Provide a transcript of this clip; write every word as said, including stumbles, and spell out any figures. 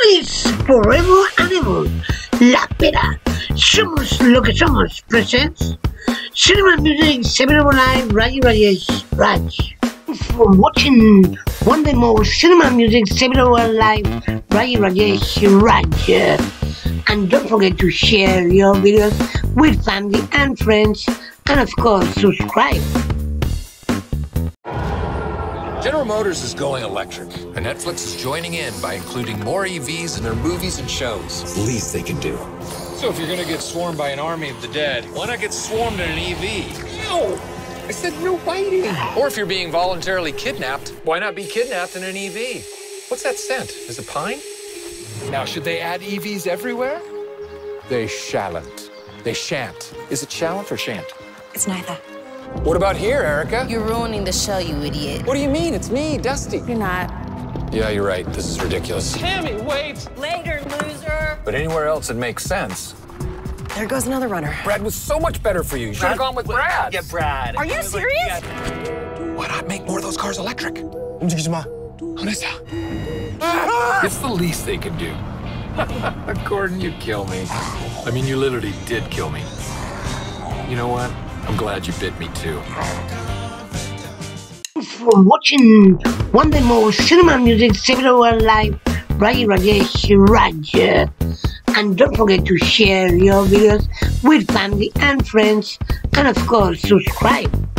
Feliz Forever Animal, La Pera, Somos lo que somos, presents Cinema Music Seven Live, Raji Rajesh Raj. For watching one day more Cinema Music Seven Live, Raji Rajesh Raj. And don't forget to share your videos with family and friends, and of course subscribe. General Motors is going electric, and Netflix is joining in by including more E Vs in their movies and shows. It's the least they can do. So if you're gonna get swarmed by an army of the dead, why not get swarmed in an E V? No! I said no biting! Or if you're being voluntarily kidnapped, why not be kidnapped in an E V? What's that scent? Is it pine? Now, should they add E Vs everywhere? They shalln't. They shan't. Is it shallant or shan't? It's neither. What about here, Erica? You're ruining the show, you idiot. What do you mean? It's me, Dusty. You're not. Yeah, you're right. This is ridiculous. Tammy, wait! Later, loser. But anywhere else it makes sense. There goes another runner. Brad was so much better for you. You should have gone with Brad. Yeah, Brad. Are you serious? Why not make more of those cars electric? It's the least they can do. Gordon, you kill me. I mean, you literally did kill me. You know what? I'm glad you bit me too. For watching one day more Cinema Music Seven Live, Raji Rajesh Raj. And don't forget to share your videos with family and friends, and of course subscribe.